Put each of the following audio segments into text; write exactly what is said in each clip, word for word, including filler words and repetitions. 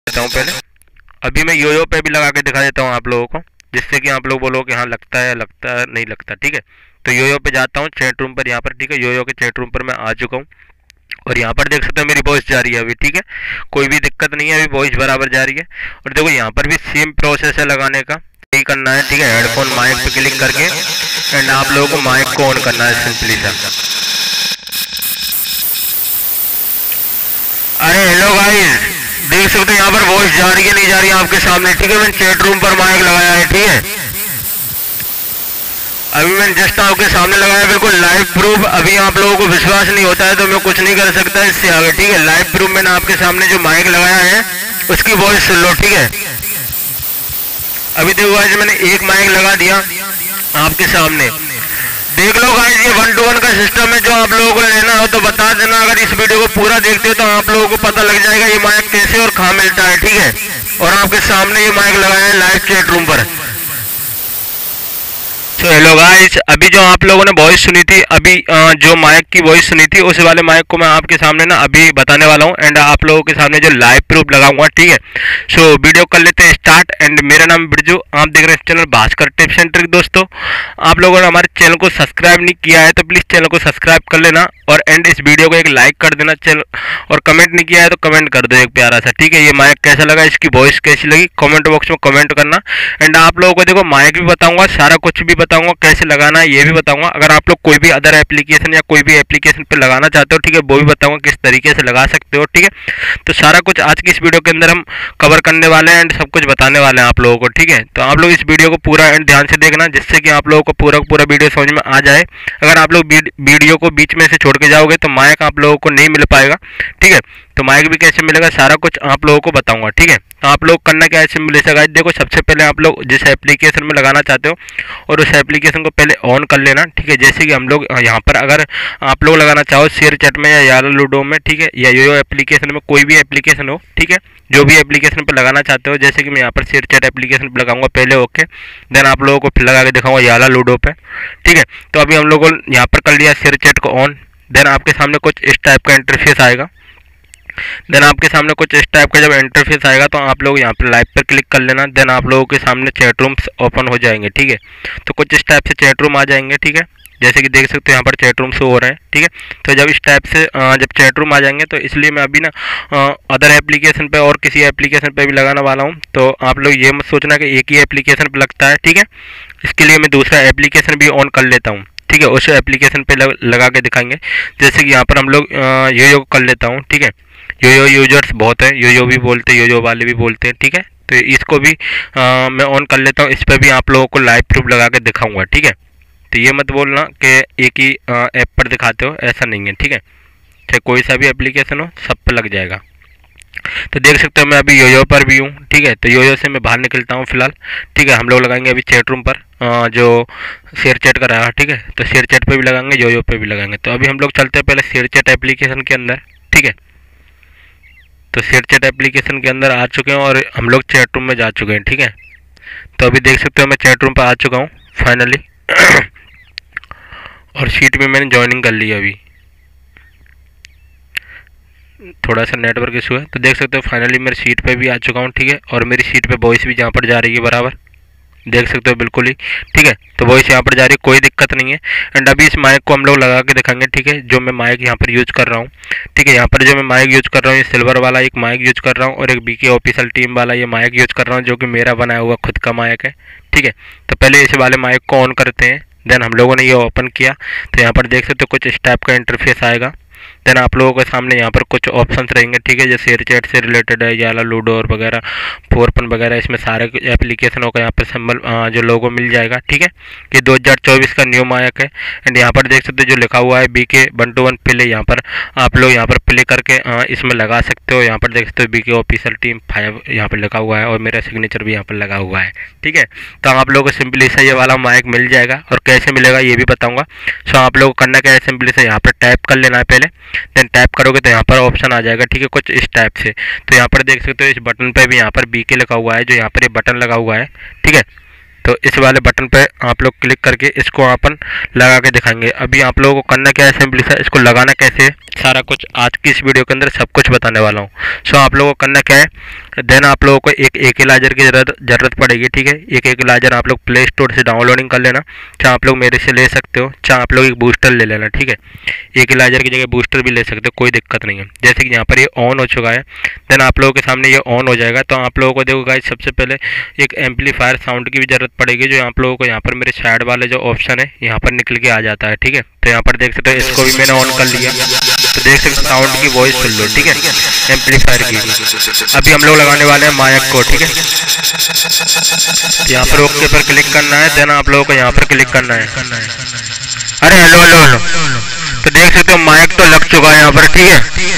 देता हूँ पहले। अभी मैं योयो पे भी लगा के दिखा देता हूँ आप लोगों को, जिससे कि आप लोग बोलो कि हाँ लगता है लगता है नहीं लगता। ठीक है, तो योयो पे जाता हूँ चैट रूम पर यहाँ पर। ठीक है, योयो के चैट रूम पर मैं आ चुका हूँ और यहाँ पर देख सकते हो मेरी वॉइस जा रही है अभी। ठीक है, कोई भी दिक्कत नहीं है, अभी वॉइस बराबर जा रही है। और देखो यहाँ पर भी सेम प्रोसेस है लगाने का, यही करना है। ठीक है, हेडफोन माइक पे क्लिक करके एंड आप लोगों को माइक को ऑन करना है सिंपली सा। अरे हेलो गाइस, देख सकते हो यहाँ पर वॉइस जा रही है नहीं जा रही है आपके सामने। ठीक है, मैंने चैट रूम पर माइक लगाया है। ठीक है, अभी मैंने जस्ट आपके सामने लगाया, बिल्कुल लाइव प्रूफ। अभी आप लोगों को विश्वास नहीं होता है तो मैं कुछ नहीं कर सकता इससे आगे। ठीक है, लाइव प्रूफ मैंने आपके सामने जो माइक लगाया है उसकी वॉइस सुन लो। ठीक है, अभी देखो गाइस मैंने एक माइक लगा दिया आपके सामने, देख लो गाइस ये वन टू वन का सिस्टम है। जो आप लोगों को लेना हो तो बता देना, अगर इस वीडियो को पूरा देखते हो तो आप लोगों को पता लग जाएगा ये माइक कैसे और कहाँ मिलता है। ठीक है, और आपके सामने ये माइक लगाया है लाइव चैट रूम पर। तो हेलो गाइस, अभी जो आप लोगों ने वॉइस सुनी थी, अभी जो माइक की वॉइस सुनी थी उस वाले माइक को मैं आपके सामने ना अभी बताने वाला हूँ एंड आप लोगों के सामने जो लाइव प्रूफ लगाऊंगा। ठीक है, सो वीडियो कर लेते हैं स्टार्ट। एंड मेरा नाम बिरजू, आप देख रहे हैं channel Bhaskar tips and trick. दोस्तों, आप लोगों ने हमारे चैनल को सब्सक्राइब नहीं किया है तो प्लीज़ चैनल को सब्सक्राइब कर लेना और एंड इस वीडियो को एक लाइक कर देना चैनल, और कमेंट नहीं किया है तो कमेंट कर दो एक प्यारा सा। ठीक है, ये माइक कैसा लगा, इसकी वॉइस कैसी लगी, कमेंट बॉक्स में कमेंट करना। एंड आप लोगों को देखो माइक भी बताऊंगा, सारा कुछ भी बताऊंगा, कैसे लगाना है ये भी बताऊंगा। अगर आप लोग कोई भी अदर एप्लीकेशन या कोई भी एप्लीकेशन पे लगाना चाहते हो, ठीक है, वो भी बताऊंगा किस तरीके से लगा सकते हो। ठीक है, तो सारा कुछ आज की इस वीडियो के अंदर हम कवर करने वाले हैं एंड सब कुछ बताने वाले हैं आप लोगों को। ठीक है, तो आप लोग इस वीडियो को पूरा एंड ध्यान से देखना, जिससे कि आप लोगों को पूरा पूरा वीडियो समझ में आ जाए। अगर आप लोग वीडियो को बीच में से छोड़ के जाओगे तो माइक आप लोगों को नहीं मिल पाएगा। ठीक है, तो माइक भी कैसे मिलेगा सारा कुछ आप लोगों को बताऊंगा। ठीक है, तो आप लोग करना क्या है सिंपली से गाइस, देखो सबसे पहले आप लोग जिस एप्लीकेशन में लगाना चाहते हो और उस एप्लीकेशन को पहले ऑन कर लेना। ठीक है, जैसे कि हम लोग यहाँ पर अगर आप लोग लगाना चाहो शेयर चैट में या याला लूडो में, ठीक है, या योयो एप्लीकेशन में, कोई भी एप्लीकेशन हो, ठीक है, जो भी एप्लीकेशन पर लगाना चाहते हो, जैसे कि मैं यहाँ पर शेयर चैट एप्लीकेशन पर लगाऊंगा पहले। ओके, देन आप लोगों को फिर लगा के दिखाऊंगा याला लूडो पे। ठीक है, तो अभी हम लोगों को यहाँ पर कर लिया शेयर चैट को ऑन। देन आपके सामने कुछ इस टाइप का इंटरफेस आएगा। देन आपके सामने कुछ इस टाइप का जब इंटरफेस आएगा तो आप लोग यहाँ पर लाइव पर क्लिक कर लेना। देन आप लोगों के सामने चैट रूम्स ओपन हो जाएंगे। ठीक है, तो कुछ इस टाइप से चैट रूम आ जाएंगे। ठीक है, जैसे कि देख सकते हो यहाँ पर चैट रूम शो हो रहे हैं। ठीक है, तो जब इस टाइप से जब चैट रूम आ जाएंगे तो इसलिए मैं अभी ना अदर एप्लीकेशन पे और किसी एप्लीकेशन पे भी लगाने वाला हूँ। तो आप लोग ये मत सोचना कि एक ही एप्लीकेशन पे लगता है। ठीक है, इसके लिए मैं दूसरा एप्लीकेशन भी ऑन कर लेता हूँ। ठीक है, उस एप्लीकेशन पे लग, लगा के दिखाएंगे। जैसे कि यहाँ पर हम लोग योयो कर लेता हूँ। ठीक है, योयो यूजर्स बहुत है, योयो भी बोलते हैं, योयो वाले भी बोलते हैं। ठीक है, तो इसको भी आ, मैं ऑन कर लेता हूँ। इस पर भी आप लोगों को लाइव प्रूफ लगा के दिखाऊंगा। ठीक है, तो ये मत बोलना कि एक ही ऐप पर दिखाते हो, ऐसा नहीं है। ठीक है, चाहे कोई सा भी एप्लीकेशन हो सब पर लग जाएगा। तो देख सकते हो मैं अभी योयो पर भी हूँ। ठीक है, तो योयो से मैं बाहर निकलता हूँ फिलहाल। ठीक है, हम लोग लगाएंगे अभी चैट रूम पर आ, जो शेयर चैट कर रहा है। ठीक है, तो शेयर चैट पे भी लगाएंगे, योयो पे भी लगाएंगे। तो अभी हम लोग चलते हैं पहले शेयर चैट एप्लीकेशन के अंदर। ठीक है, तो शेयर चैट एप्लीकेशन के अंदर आ चुके हैं और हम लोग चैट रूम में जा चुके हैं। ठीक है, तो अभी देख सकते हो मैं चैट रूम पर आ चुका हूँ फाइनली और शीट में मैंने ज्वाइनिंग कर ली अभी। थोड़ा सा नेटवर्क इशू है, तो देख सकते हो फाइनली मेरी सीट पे भी आ चुका हूँ। ठीक है, और मेरी सीट पे वॉइस भी जहाँ पर जा रही है बराबर, देख सकते हो बिल्कुल ही। ठीक है, तो वॉइस यहाँ पर जा रही है, कोई दिक्कत नहीं है। एंड अभी इस माइक को हम लोग लगा के दिखाएंगे। ठीक है, जो मैं माइक यहाँ पर यूज़ कर रहा हूँ। ठीक है, यहाँ पर जो मैं माइक यूज़ कर रहा हूँ ये सिल्वर वाला एक माइक यूज़ कर रहा हूँ और एक बीके ऑफिशियल टीम वाला ये माइक यूज़ कर रहा हूँ, जो कि मेरा बनाया हुआ खुद का माइक है। ठीक है, तो पहले इस वाले माइक को ऑन करते हैं। देन हम लोगों ने ये ओपन किया तो यहाँ पर देख सकते हो कुछ इस टाइप का इंटरफेस आएगा। देन आप लोगों के सामने यहाँ पर कुछ ऑप्शंस रहेंगे। ठीक है, जो शेयर चैट से रिलेटेड है, याला लूडो और वगैरह फोरपन वगैरह, इसमें सारे एप्लीकेशनों का यहाँ पर सिंबल जो लोगो मिल जाएगा। ठीक है, ये दो हज़ार चौबीस का न्यू माइक है। एंड यहाँ पर देख सकते हो जो लिखा हुआ है बी के वन टू वन प्ले, यहाँ पर आप लोग यहाँ पर प्ले करके इसमें लगा सकते हो। यहाँ पर देख सकते हो बी के ऑफिशियल टीम फाइव यहाँ पर लिखा हुआ है और मेरा सिग्नेचर भी यहाँ पर लगा हुआ है। ठीक है, तो आप लोगों को सिंपली से ये वाला माइक मिल जाएगा और कैसे मिलेगा ये भी बताऊँगा। सो आप लोग को करना क्या है, सिंपली से यहाँ पर टैप कर लेना है पहले। देन टैप करोगे तो यहाँ पर ऑप्शन आ जाएगा। ठीक है, कुछ इस टाइप से। तो यहाँ पर देख सकते हो इस बटन पे भी यहाँ पर बीके लिखा हुआ है, जो यहाँ पर ये बटन लगा हुआ है। ठीक है, तो इस वाले बटन पे आप लोग क्लिक करके इसको अपन लगा के दिखाएंगे। अभी आप लोगों को करना क्या है सिंपली सा, इसको लगाना कैसे है सारा कुछ आज की इस वीडियो के अंदर सब कुछ बताने वाला हूँ। सो आप लोगों को करना क्या है, देन आप लोगों को एक एकलाइजर की जरूरत जरूरत पड़ेगी, ठीक है। एक एकलाइजर आप लोग प्ले स्टोर से डाउनलोडिंग कर लेना, चाहे आप लोग मेरे से ले सकते हो, चाहे आप लोग एक बूस्टर ले लेना, ठीक है। एकलाइजर की जगह बूस्टर भी ले सकते हो, कोई दिक्कत नहीं है। जैसे कि यहाँ पर ये ऑन हो चुका है, देन आप लोगों के सामने ये ऑन हो जाएगा। तो आप लोगों को देखो गाइस सबसे पहले एक एम्पलीफायर साउंड की भी जरूरत पड़ेगी, जो आप लोगों को यहाँ पर मेरे साइड वाले जो ऑप्शन है यहाँ पर निकल के आ जाता है, ठीक है। तो यहाँ पर देख सकते हो, इसको भी मैंने ऑन कर लिया, तो देख सकते साउंड की वॉइस सुन लो, ठीक है, एम्पलीफायर की। अभी हम लोग लगाने वाले हैं माइक को, ठीक है। यहाँ पर ओके पर क्लिक करना है, देन आप लोगों को यहाँ पर क्लिक करना है। अरे हेलो हेलो हेलो, तो देख सकते हो माइक तो लग चुका है यहाँ पर, ठीक है,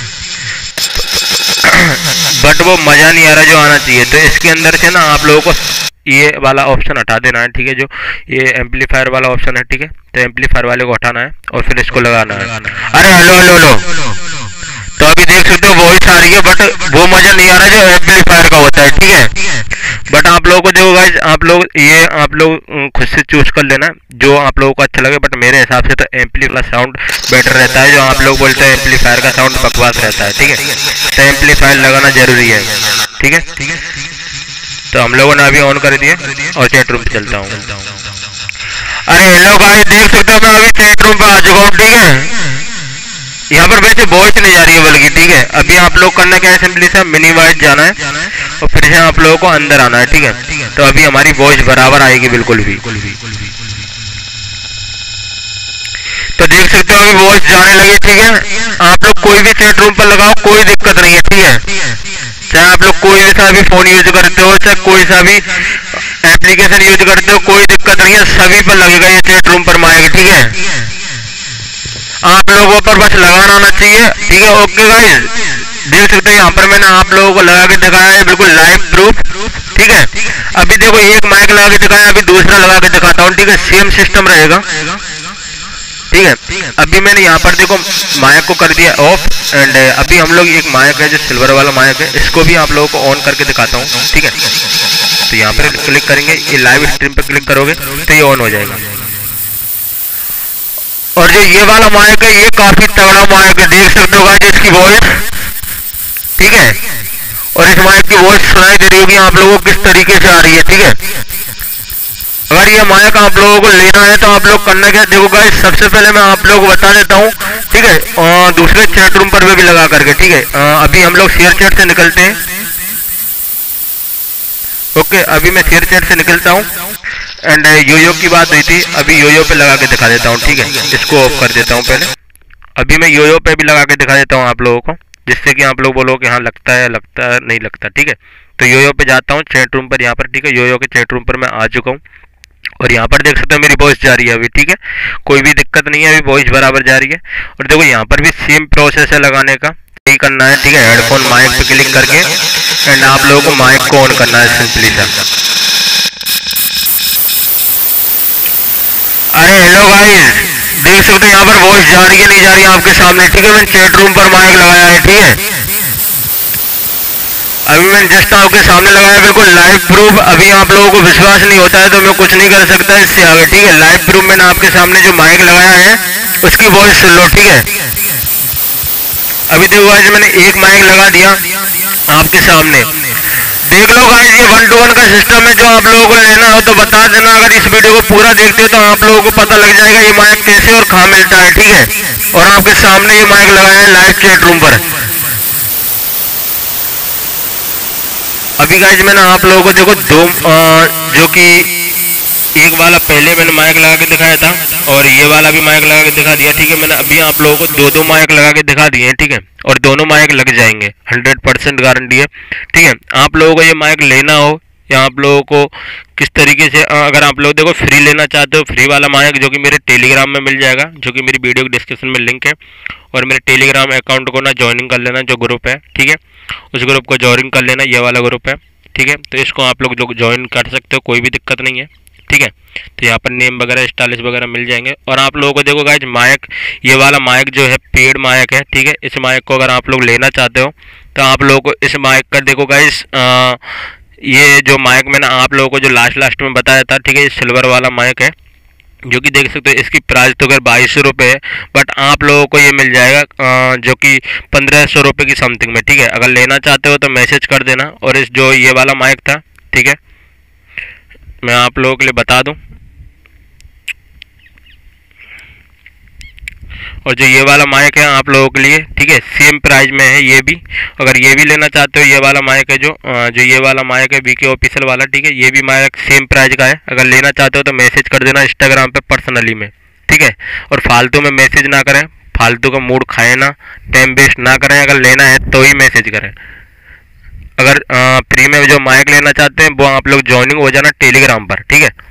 बट वो मज़ा नहीं आ रहा जो आना चाहिए। तो इसके अंदर से ना आप लोगों को ये वाला ऑप्शन हटा देना है, ठीक है, जो ये एम्पलीफायर वाला ऑप्शन है, ठीक है। तो एम्पलीफायर वाले को हटाना है और फिर इसको लगाना है। अरे हेलो हेलो हेलो, तो अभी देख सकते हो वॉइस आ रही है, बट वो मज़ा नहीं आ रहा जो एम्पलीफायर का होता है, ठीक है। बट आप लोगों को जो गाइस आप लोग ये आप लोग खुद से चूज कर लेना जो आप लोगों को अच्छा लगे, बट मेरे हिसाब से तो एम्पलीफायर का साउंड बेटर रहता है। जो आप लोग बोलते हैं एम्पलीफायर का साउंड बकवास रहता है, ठीक है, तो एम्पलीफायर लगाना जरूरी है, ठीक है। तो हम लोगों ने अभी ऑन कर दिया और चैट रूम पे चलता हूँ। अरे हेलो गाइस, देख सकते हो मैं अभी चैट रूम पे आ चुका हूँ, ठीक है। यहाँ पर वैसे वॉइस नहीं जा रही है बल्कि, ठीक है। अभी आप लोग करना क्या है, सिंपली सा मिनी वॉइस जाना है और फिर से आप लोगों को अंदर आना है, ठीक है। तो अभी हमारी वॉइस बराबर आएगी बिल्कुल भी। तो देख सकते हो अभी वॉइस जाने लगी, ठीक है। आप लोग कोई भी चैट रूम पर लगाओ, कोई दिक्कत नहीं है, ठीक है। चाहे आप लोग कोई भी सा भी फोन यूज करते हो, चाहे कोई सा भी एप्लीकेशन यूज करते हो, कोई दिक्कत नहीं है, सभी पर लगेगा ये चैट रूम पर माइक, ठीक है। आप लोगों पर बस लगाना आना चाहिए, ठीक है। ओके गाइस, देख सकते हो यहाँ पर मैंने आप लोगों को लगा के दिखाया है बिल्कुल लाइव प्रूफ, ठीक है। अभी देखो एक माइक लगा के दिखाया, अभी दूसरा लगा के दिखाता हूँ, ठीक है। सेम सिस्टम रहेगा, ठीक है। अभी मैंने यहाँ पर देखो माइक को कर दिया ऑफ, एंड अभी हम लोग एक माइक है जो सिल्वर वाला माइक है, इसको भी आप लोगों को ऑन करके दिखाता हूँ, ठीक है। तो यहाँ पर क्लिक करेंगे, ये लाइव स्ट्रीम पर क्लिक करोगे तो ये ऑन हो जाएगा। और जो ये वाला माइक है ये काफी तगड़ा माइक है, देख सकते हो गाइस इसकी वॉइस, ठीक है। और इस माइक की वॉइस सुनाई दे रही होगी आप लोगों को किस तरीके से आ रही है, ठीक है। अगर ये माइक आप लोगों को लेना है तो आप लोग करना क्या, देखो गाइस सबसे पहले मैं आप लोगों को बता देता हूँ, ठीक है, और दूसरे चैट रूम पर भी लगा करके, ठीक है। अभी हम लोग शेयर चैट से निकलते हैं, ओके। अभी मैं शेयर चैट से निकलता हूँ, एंड योयो की बात हुई थी, अभी योयो पे लगा के दिखा देता हूँ, ठीक है। इसको ऑफ कर देता हूँ पहले, अभी मैं योयो पे भी लगा के दिखा देता हूँ आप लोगों को, जिससे कि आप लोग बोलो कि हाँ लगता है लगता है नहीं लगता, ठीक है। तो योयो पे जाता हूँ चैट रूम पर, यहाँ पर, ठीक है। योयो के चैट रूम पर मैं आ चुका हूँ और यहाँ पर देख सकते हो मेरी वॉइस जा रही है अभी, ठीक है, कोई भी दिक्कत नहीं है, अभी वॉइस बराबर जा रही है। और देखो यहाँ पर भी सेम प्रोसेस है लगाने का, यही करना है, ठीक है। हेडफोन माइक पे क्लिक करके एंड आप लोगों को माइक को ऑन करना है सिंपली सा। अरे हेलो गाइस, देख सकते हो यहाँ पर वॉइस जा रही है नहीं जा रही है आपके सामने, ठीक है। मैंने चैट रूम पर माइक लगाया है, ठीक है। अभी मैंने जस्ट आपके सामने लगाया बिल्कुल लाइव प्रूफ। अभी आप लोगों को विश्वास नहीं होता है तो मैं कुछ नहीं कर सकता इससे आगे, ठीक है। लाइव प्रूफ मैंने आपके सामने जो माइक लगाया है उसकी वॉइस सुन लो, ठीक है। अभी देखो गाइस मैंने एक माइक लगा दिया आपके सामने, देख लो गाइस ये वन टू वन का सिस्टम है। जो आप लोगों को लेना हो तो बता देना, अगर इस वीडियो को पूरा देखते हो तो आप लोगों को पता लग जाएगा ये माइक कैसे और कहाँ मिलता है, ठीक है। और आपके सामने ये माइक लगाया है लाइव चैट रूम पर। अभी गाइस मैंने आप लोगों को देखो दो आ, जो कि एक वाला पहले मैंने माइक लगा के दिखाया था और ये वाला भी माइक लगा के दिखा दिया, ठीक है। मैंने अभी आप लोगों को दो दो माइक लगा के दिखा दिए हैं, ठीक है। और दोनों माइक लग जाएंगे, हंड्रेड परसेंट गारंटी है, ठीक है। आप लोगों को ये माइक लेना हो या आप लोगों को किस तरीके से, अगर आप लोग देखो फ्री लेना चाहते हो, फ्री वाला माइक जो कि मेरे टेलीग्राम में मिल जाएगा, जो कि मेरी वीडियो के डिस्क्रिप्शन में लिंक है। और मेरे टेलीग्राम अकाउंट को ना ज्वाइनिंग कर लेना, जो ग्रुप है, ठीक है, उस ग्रुप को ज्वाइन कर लेना, ये वाला ग्रुप है, ठीक है। तो इसको आप लोग जो ज्वाइन कर सकते हो, कोई भी दिक्कत नहीं है, ठीक है। तो यहाँ पर नेम वगैरह स्टाइलिश वगैरह मिल जाएंगे। और आप लोगों को देखो गाइज माइक, ये वाला माइक जो है पेड माइक है, ठीक है। इस माइक को अगर आप लोग लेना चाहते हो तो आप लोगों को इस माइक का देखो गाइज ये जो माइक मैंने आप लोगों को जो लास्ट लास्ट में बताया था, ठीक है, ये सिल्वर वाला माइक है, जो कि देख सकते हो इसकी प्राइस तो अगर बाईस सौ रुपये है, बट आप लोगों को ये मिल जाएगा अ, जो कि पंद्रह सौ रुपये की समथिंग में, ठीक है। अगर लेना चाहते हो तो मैसेज कर देना। और इस जो ये वाला माइक था, ठीक है, मैं आप लोगों के लिए बता दूं, और जो ये वाला माइक है आप लोगों के लिए, ठीक है, सेम प्राइस में है ये भी। अगर ये भी लेना चाहते हो, ये वाला माइक है जो अ, जो ये वाला माइक है बीके ऑफिशियल वाला, ठीक है, ये भी माइक सेम प्राइस का है। अगर लेना चाहते हो तो मैसेज कर देना इंस्टाग्राम पे पर्सनली में, ठीक है। और फालतू में मैसेज ना करें, फालतू का मूड खाए ना, टाइम वेस्ट ना करें। अगर लेना है तो ही मैसेज करें। अगर फ्री में जो माइक लेना चाहते हैं वो आप लोग ज्वाइनिंग हो जाना टेलीग्राम पर, ठीक है।